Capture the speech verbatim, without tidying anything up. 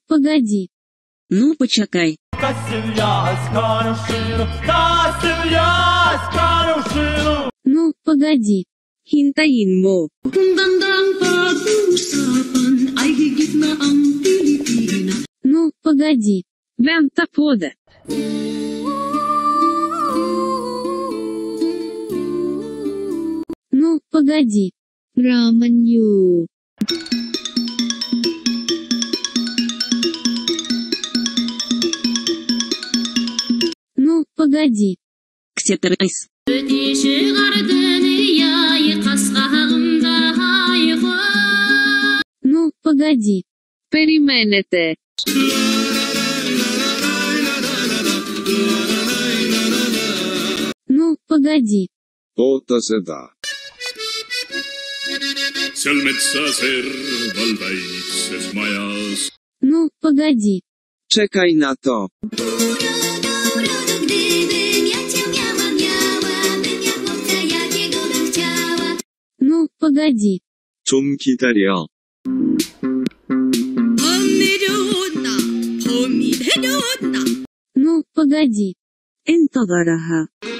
погоди. Ну, почекай. Ну, погоди. Hintayin mo. Ну, погоди. Vänta på det. Ну, погоди. รอมันอยู่ Ну, погоди. Ксетерайс. Ну, погоди. Περιμένετε. Ну, погоди. Ootaseda. seal metsa serval väikses majas. Ну, погоди. Czekaj na to. Ну, pогоди. 좀 기다려. Ну, погоди. انتظرها.